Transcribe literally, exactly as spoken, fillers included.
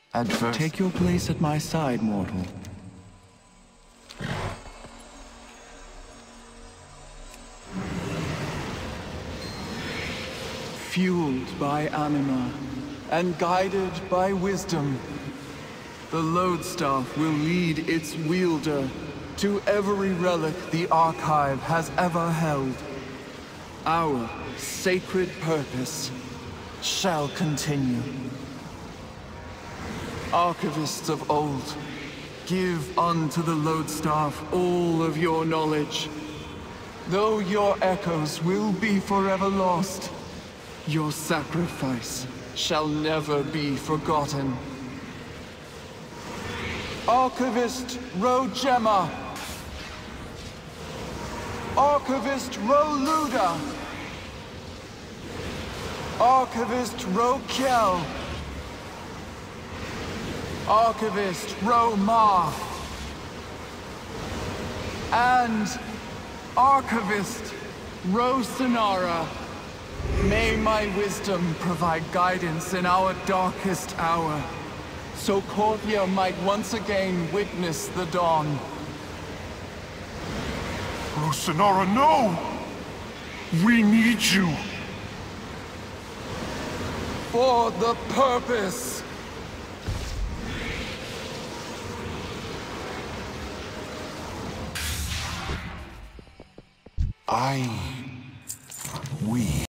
Adverse. Take your place at my side, mortal. Fueled by anima and guided by wisdom, the Lodestaff will lead its wielder to every relic the Archive has ever held. Our sacred purpose shall continue. Archivists of old, give unto the Lodestaff all of your knowledge. Though your echoes will be forever lost, your sacrifice shall never be forgotten. Archivist Rojemma. Archivist Roluda. Archivist Rokel. Archivist Roma. And Archivist Rosanara. May my wisdom provide guidance in our darkest hour, so Corvia might once again witness the dawn. Rosanara, no! We need you! For the purpose! I... We...